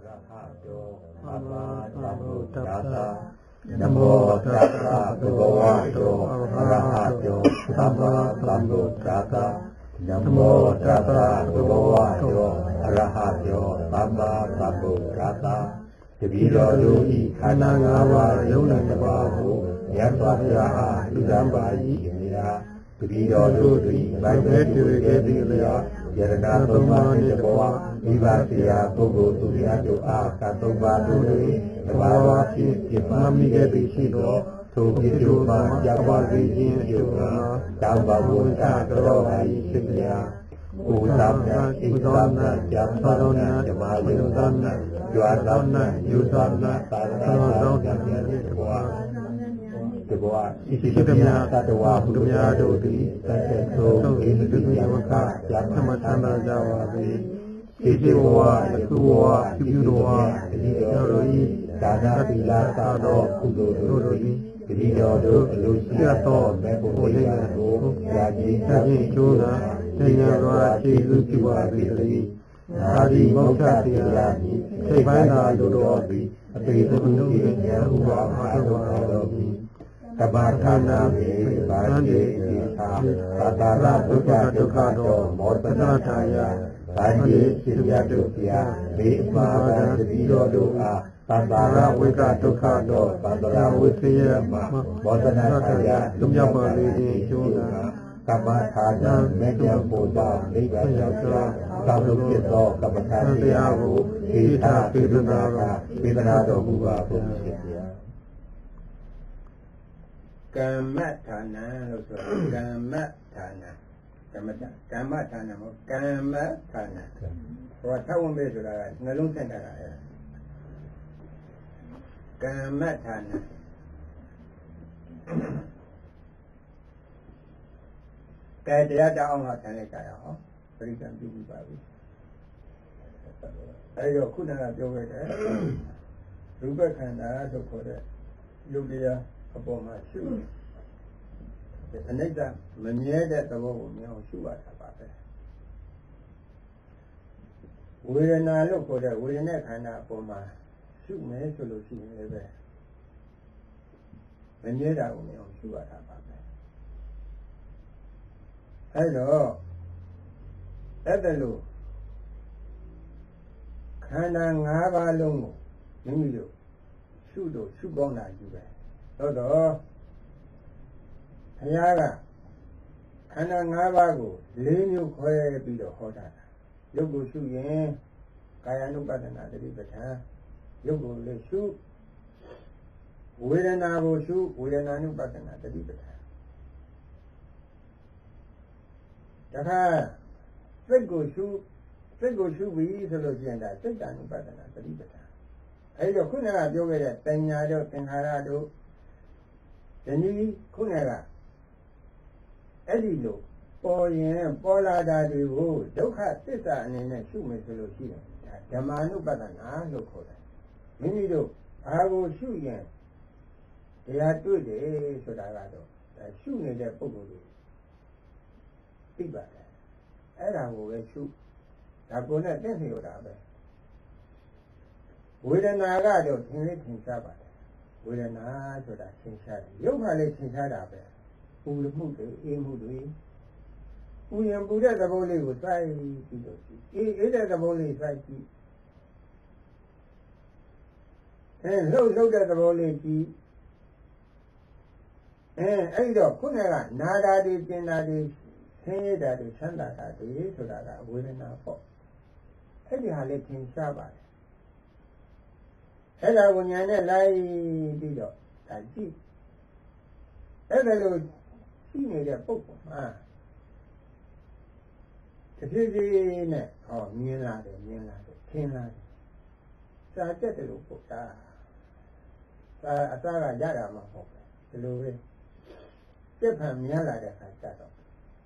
Arahato Sama Sambuddhassa Namo Tassa Bhagavato Arahato Sama Sambuddhassa Namo Tassa Bhagavato Arahato Sama Sambuddhassa တပည့်တော်တို့ဤခန္ဓာ၅ပါးယုံနာတစ်ပါးကိုမြတ်စွာဘုရားအားလူတန်းပါ၏ခင်ဗျာတပည့်တော်တို့သည်ဗိုက်ပဲတွေ့ခဲ့သည့်လျော်ယရဏသုံးပါးနှင့်တဘောမိဘဆရာပုဂ္ဂိုလ်သူများတို့အားသသုံးပါးတို့တွင်တဘာဝဖြင့်ပြမမိခဲ့သည်ရှိသောထိုပြည့်စုံမှကြောက်ပါစေခြင်းအကျိုးမှာတောင်းပါဝန်တာတော်ပါ၏ရှင်ဗျာဥဒ္ဒမဣဒ္ဓမကြံပါတော်နာဓမ္မယုဒ္ဓမကျွာသောနာယူသောနာသာသနာတော်ကြံရတဲ့တဘောတဘောဣတိတမြသတ္တဝါဘုရားတို့သည်သတ္တသောဣတိတမြဝကကြံသမထန္တာကြပါစေဣတိဝါသုဝါပြုတော်တတိတော်တို့၏သာသတိလာသာတော်ကုသိုလ်တို့၏တတိတော်တို့အလိုရှိသောမေဖို့လေးကိုရာဇီသဖြင့်ကျိုးသာတရားတော်အခြေလူပြုပါသည်တည်းသာဒီမောက္ခတရားစိတ်ပိုင်းသာတို့တော်သည်အပေသူတို့၏ဉာဏ်ဥပါမတော်တော်သည်တပ္ပဌာနာမေဗန္တိတိသာသာရဒုက္ခဒုက္ခတော်မောတတထာယဗန္တိရှင်ရတုပြာမေမာဒံတတိတော်တို့အားသံသာရဝိကဒုက္ခတော်သံသာရဝိသေယမှာမောတနာထာယလွမြောက်ပါလေခြင်းကျိုးသာကမ္မထာယမေတ္တာပို့တာနိဗ္ဗာန်ရောက်သောသောလူဖြစ်သောကမ္မထာတရားကိုဣထာပေဒနာကပေဒနာတော်မူပါဘုရားကမ္မထာနံလို့ဆိုကမ္မထာနံကမ္မထာနံမဟုတ်ကမ္မထာနံဟောထဝံပဲဆိုတာကနှလုံးဆက်တာကကမ္မထာနံကဲတရားတောင်းအောင်ဆန်းလိုက်ကြရအောင်ပရိသတ်ပြုပြီးပါပြီအဲဒီတော့ခုနကပြောခဲ့တဲ့ရူပခန္ဓာလို့ခေါ်တဲ့ယုတ်တရားအပေါ်မှာရှုအနိစ္စမမြဲတဲ့သဘောကိုမြင်အောင်ရှုရတာပါပဲဝေဒနာလို့ခေါ်တဲ့ဝေဒနာခန္ဓာအပေါ်မှာရှုမယ်ဆိုလို့ရှိရင်လည်းပဲမမြဲတာကိုမြင်အောင်ရှုရတာပါပဲအဲတော့အဲ့ဒါလို့ခန္ဓာ၅ပါးလုံးကိုမိမိတို့ရှုကောင်းတာယူပဲတော့ဘုရားကခန္ဓာ၅ပါးကို၄မျိုးခွဲပြီးတော့ဟောတာရုပ်ကိုရှုရင်ကာယ ानु ပတ္တနာတတိပဋ္ဌာန်ရုပ်ကိုလည်းရှုဝေဒနာကိုရှုဝေဒနာ ानु ပတ္တနာတတိပဋ္ဌာန်တခါစိတ်ကိုရှုပြီးဆိုလို့ရှိရင်ဒါစိတ်တ ानु ပတ္တနာတတိပဋ္ဌာန်အဲဒီတော့ခုနကပြောခဲ့တဲ့တဏှာတို့သင်္ခါရတို့ဒီနည်းခုနကအဲ့ဒီလိုပေါ်ရင်ပေါ်လာတာတွေကိုဒုက္ခသစ္စာအနေနဲ့ရှုမယ်ဆိုလို့ရှိရင်ဓမ္မာနုပဒနာလို့ခေါ်တယ်မိမိတို့ဘာကိုရှုရင်တရားတွေ့တယ်ဆိုတာကတော့ရှုနေတဲ့ပုဂ္ဂိုလ်တွေသိပါတယ်အဲ့ဒါကိုပဲရှုဒါကိုနဲ့သိနေရတာပဲဝေဒနာကတော့သင်လေးသင်ရှားပါတယ်ဝေဒနာဆိုတာသင်ရှားတယ်ရုပ်ကလည်းသင်ရှားတာပဲပူမှုတွေအေးမှုတွေပူရင်ပူတဲ့သဘောလေးကိုစိုက်ပြီးတော့အေးတဲ့သဘောလေးစိုက်ကြည့်လှုပ်တဲ့သဘောလေးကြည့်အဲ့တော့ခုနကနာတာတွေကျင်တာတွေဆင်းရဲတာတွေချမ်းသာတာတွေဆိုတာကဝေဒနာပေါ့အဲ့ဒီဟာလေးသင်ရှားပါတယ်အဲ့ဒါကိုညာနဲ့လိုက်ပြီးတော့ဒါကြည့်အဲ့ဒါလို့ရှိနေတဲ့ပုဂ္ဂိုလ်မှာတဖြည်းဖြည်းနဲ့မြင်လာတယ်ထင်လာတယ်စာတက်တယ်လို့ပုဂ္ဂိုလ်အစားကရတာမှမဟုတ်ဘူးဒီလိုပဲစက်ဖန်မြင်လာတဲ့အခါကျတော့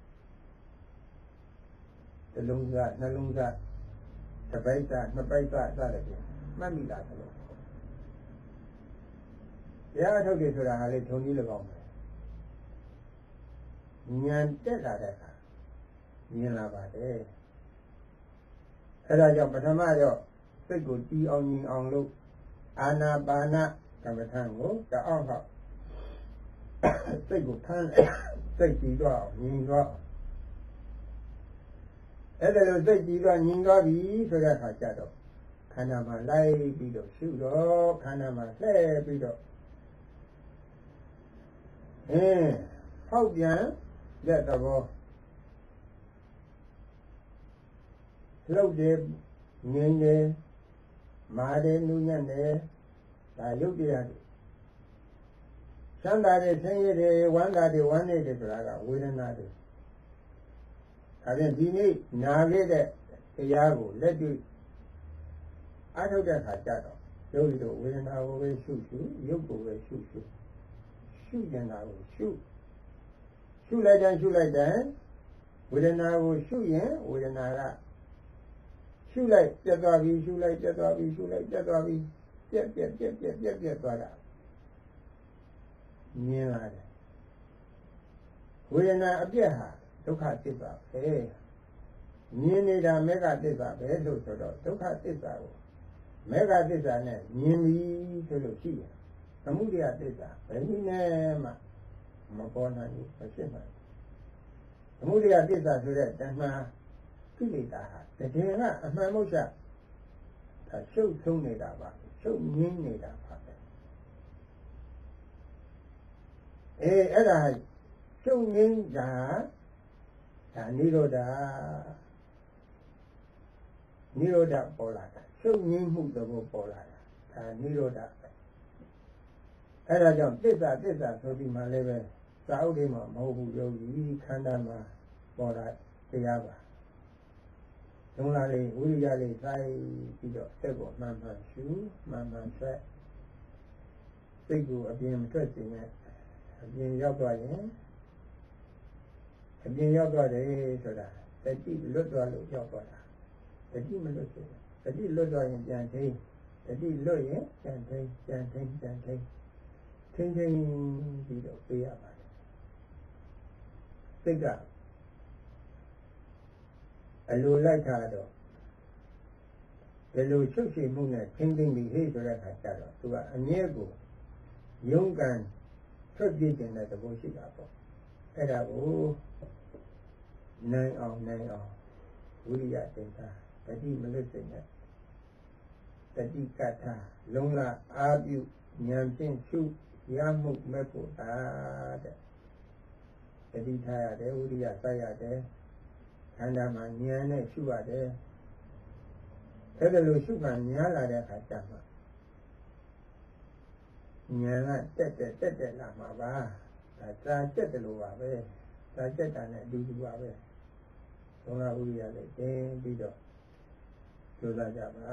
တစ်လုံးစားနှလုံးစားတစ်ပိုက်စားနှစ်ပိုက်စားစတဲ့ပြင်မှတ်မိလာတယ်လို့တရားအထုတ်တယ်ဆိုတာဟာလေထုံကြီး၎င်းပဲဉာဏ်တက်လာတဲ့အခါမြင်လာပါတယ်အဲဒါကြောင့်ပထမတော့စိတ်ကိုတီးအောင်ငြိမ်အောင်လို့အာနာပါနကမ္မထံကိုတအောင်ဟောက်စိတ်ကိုထမ်းလိုက်စိတ်ကြည်သွားအောင်ငြိမ်သွားအဲ့ဒါလို့စိတ်ကြည်သွားငြိမ်သွားပြီဆိုတဲ့အခါကျတော့ခန္ဓာမှာလိုက်ပြီးတော့ရှုတော့ခန္ဓာမှာလှည့်ပြီးတော့ဟောက်ပြန်တဲ့သဘောလှုပ်တယ်ငြိမ်တယ်မာတယ်နူးညံ့တယ်ဒါရုပ်တရားတွေချမ်းသာတယ်ဆင်းရဲတယ်ဝမ်းသာတယ်ဝမ်းနည်းတယ်ဆိုတာကဝေဒနာတွေဒါဖြင့်ဒီနေ့နာခဲ့တဲ့တရားကိုလက်တွေ့အားထုတ်တဲ့အခါကျတော့ယောဂီတို့ဝေဒနာကိုပဲရှုရှုရုပ်ကိုပဲရှုရှုရှုနေတာကိုရှုလိုက်တိုင်းဝေဒနာကိုရှုရင်ဝေဒနာကရှုလိုက်ပြတ်သွားပြီရှုလိုက်ပြတ်သွားပြီရှုလိုက်ပြတ်သွားပြီပြတ်သွားတာမြင်လာတယ်ဝေဒနာအပြတ်ဟာဒုက္ခသစ္စာပဲမြင်နေတာမေဃသစ္စာပဲလို့ဆိုတော့ဒုက္ခသစ္စာကိုမေဃသစ္စာနဲ့မြင်ပြီဆိုလို့ရှိရင်သမုဒယသစ္စာဘယ်နည်းနဲ့မှမပေါ်နိုင်ဘူးမဖြစ်နိုင်ဘူးသမုဒယသစ္စာဆိုတဲ့တဏှာကိလေသာဟာတကယ်ကအမှန်မို့ချဒါရှုပ်ဆုံးနေတာပါရှုပ်ငင်းနေတာပါပဲအဲ့ဒါရှုပ်ငင်းတာဒါနိရောဓပေါ်လာတာရှုပ်ငင်းမှုသဘောပေါ်လာတာဒါနိရောဓပဲအဲ့ဒါကြောင့်သစ္စာဆိုဒီမှာလည်းပဲသာဥဒိမှာမဟုတ်ဘူးယောဂီခန္ဓာမှာပေါ်လာတရားပါလုံးလာလေးဝိရိယလေးစိုက်ပြီးတော့စိတ်ကိုမှန်ရှုမှန်ဆက်စိတ်ကိုအပြင်မထွက်စေနဲ့အပြင်ရောက်သွားရင်အပြင်ရောက်သွားတယ်ဆိုတာတတိလွတ်သွားလို့ရောက်သွားတာတတိမလွတ်စေတတိလွတ်သွားရင်ပြန်ထိန်းတတိလွတ်ရင်ပြန်ထိန်းထိန်းပြီးတော့ပေးရပါတယ်စိတ်ကအလိုလိုက်တာတော့ဒီလိုချုပ်ချယ်မှုနဲ့ထိန်းပြီးဟေ့ဆိုတဲ့အခါကျတော့သူကအမြဲကိုရုန်းကန်ထွက်ပြေးခြင်းတဲ့သဘောရှိတာပေါ့အဲ့ဒါကိုနိုင်အောင်ဝိရိယတင်တာတတိမလွတ်စေနဲ့တတိကထာလုံးလာအာပြုဉာဏ်ဖြင့်ရှုရမှုမဲ့ဖို့တာတဲ့တတိထားရတယ်ဝိရိယစိုက်ရတယ်ခန္ဓာမှာဉာဏ်နဲ့ရှုရတယ်အဲ့ဒါလိုရှုခံများလာတဲ့အခါကျမှဉာဏ်ကတက်လာမှာပါဒါစာချက်တယ်လို့ပါပဲစာချက်တာနဲ့အတူတူပါပဲသုံးလာဝိရိယလေးတင်ပြီးတော့ကြိုးစားကြပါ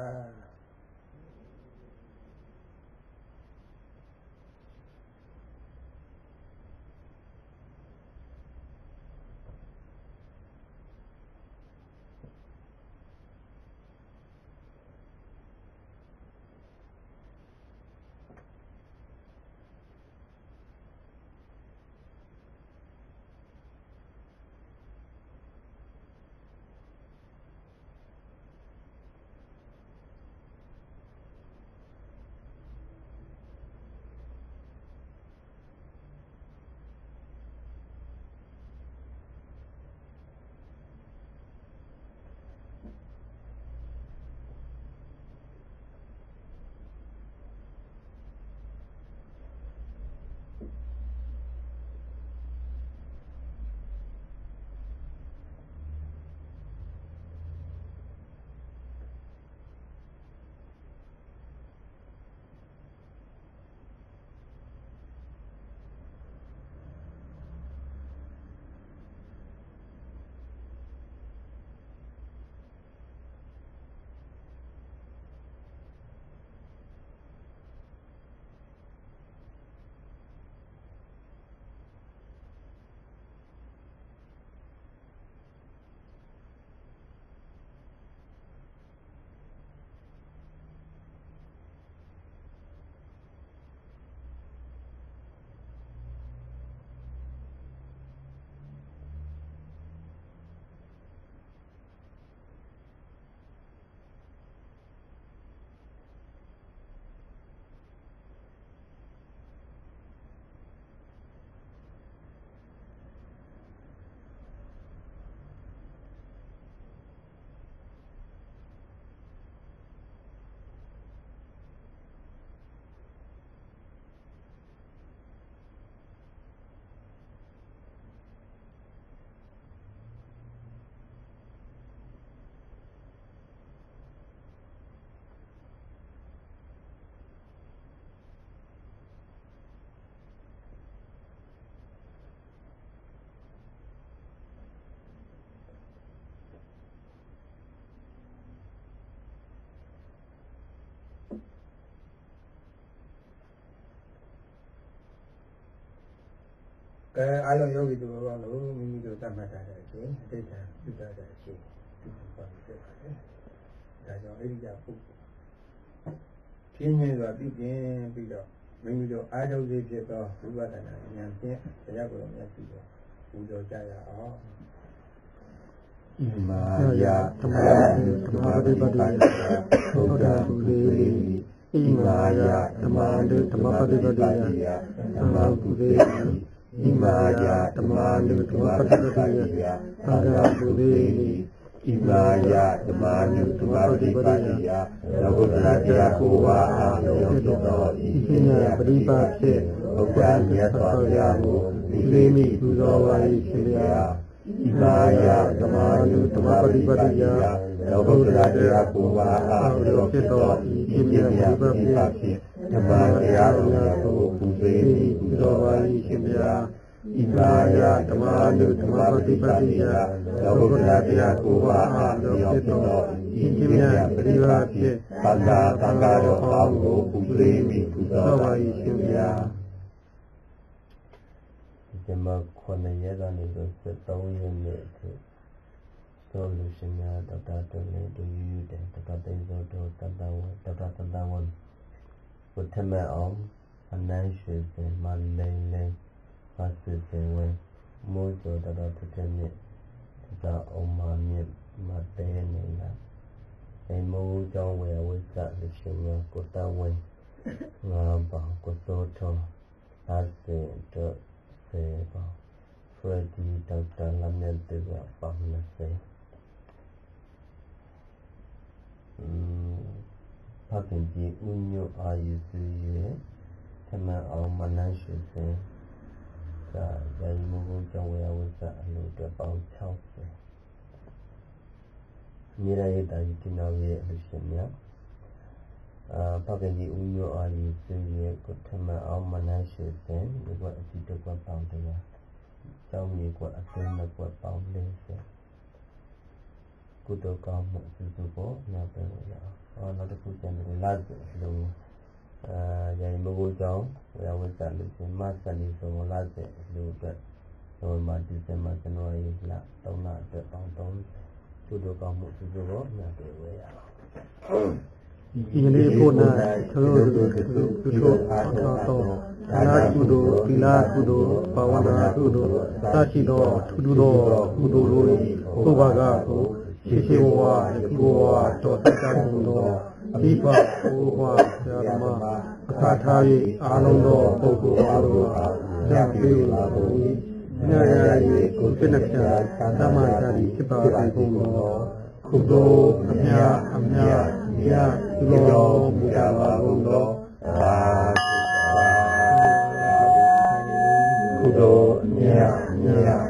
I don't know you all we do some matter again, data, you got that shit. That's all it is. Teaching the begin, big up. When you do idle people who are the Sayadaw, who do Jaya all. Imaya, Tamadi, Imaya, Tamandi, Tamadi, Tamadi, Imaya, Tamandi, Tamadi, Tamadi, Imaya, Tamandi, Tamadi, Navudratya Kuva, Imaya, Pripate, Okanya, Twayamu, Lemi, Uzawai, Silia, Imaya, Tamandi, Tamadi, Navudratya Kuva, Imaya, Pripate, Tamaya, Lemi, Uzawai, Silia, Imaya, Tamandi, Tamadi, Navudratya Kuva, Imaya, Pripate, Panda, Tangaro, Amu, Lemi, Uzawai, Silia. Jama Kwana Yada Nido Setawi and Solution Tata to you, Tata Zoto, Tata Tadawan. With Tema Om, and Nanshes and Malay, Passes and Way, Mojo Tata to Temi, Tata Omani, Matenina. A Mojo where we sat the Shima, Kota Way, Ramba, Kosoto, Ase, Freddy Dr. Lamented Pamnase Pakinji Unyo Ayusu Tama or Manashu say Yaimu Jawaya was a little about Chelsea Miraida Itinawe Lucinia Pakinji Unyo Ayusu Tama or Manashu say what a bit of a boundary. Tell me what a thing of what boundary says. Good or come visible, nothing. Or not a good and large. Yaimu down, where was that looking Masani so large, but so much December and Roy don't not the fountain. Good or come visible, nothing. Puna, Kudo, Pila Kudo, Pawana Kudo, Tachido, Tudo, Udurui, Ubaga, Shishiwa, Goa, Totakamundo, Tipa, Uwa, Yama, Tatai, Alondo, Pogo, Japi, Naya, Kutinaka, Tamari, Tipa, Kudo, Amya, Kudo, Mudawarundo, Kudo,